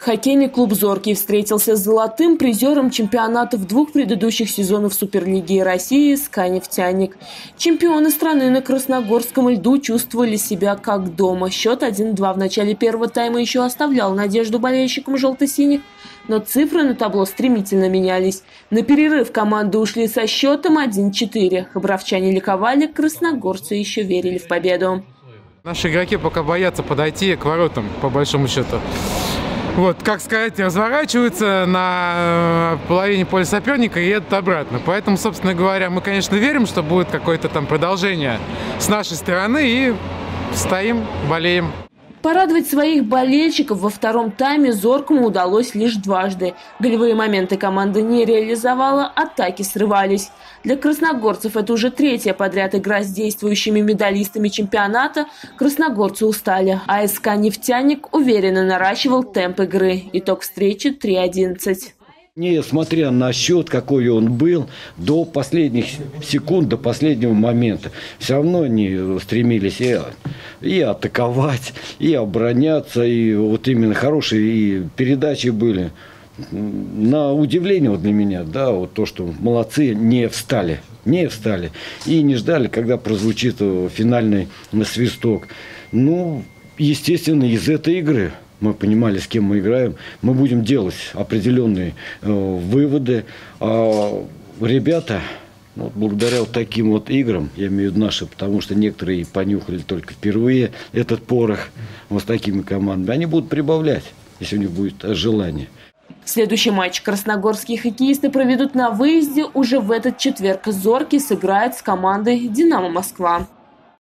Хоккейный клуб «Зоркий» встретился с золотым призером чемпионатов двух предыдущих сезонов Суперлиги России «СКА Нефтяник». Чемпионы страны на красногорском льду чувствовали себя как дома. Счет 1-2 в начале первого тайма еще оставлял надежду болельщикам желто-синих, но цифры на табло стремительно менялись. На перерыв команды ушли со счетом 1-4. Хабаровчане ликовали, красногорцы еще верили в победу. Наши игроки пока боятся подойти к воротам, по большому счету. Вот, как сказать, разворачиваются на половине поля соперника и едут обратно. Поэтому, собственно говоря, мы, конечно, верим, что будет какое-то там продолжение с нашей стороны, и стоим, болеем. Порадовать своих болельщиков во втором тайме «Зоркому» удалось лишь дважды. Голевые моменты команда не реализовала, атаки срывались. Для красногорцев это уже третья подряд игра с действующими медалистами чемпионата. Красногорцы устали, а СКА «Нефтяник» уверенно наращивал темп игры. Итог встречи 3-11. Несмотря на счет, какой он был, до последних секунд, до последнего момента, все равно они стремились и атаковать, и обороняться, и вот именно хорошие и передачи были. На удивление вот для меня, да, вот то, что молодцы, не встали и не ждали, когда прозвучит финальный свисток. Ну, естественно, из этой игры мы понимали, с кем мы играем. Мы будем делать определенные выводы. А ребята, вот, благодаря вот таким вот играм, я имею в виду наши, потому что некоторые понюхали только впервые этот порох вот с такими командами, они будут прибавлять, если у них будет желание. Следующий матч красногорские хоккеисты проведут на выезде уже в этот четверг. «Зоркий» сыграет с командой «Динамо Москва».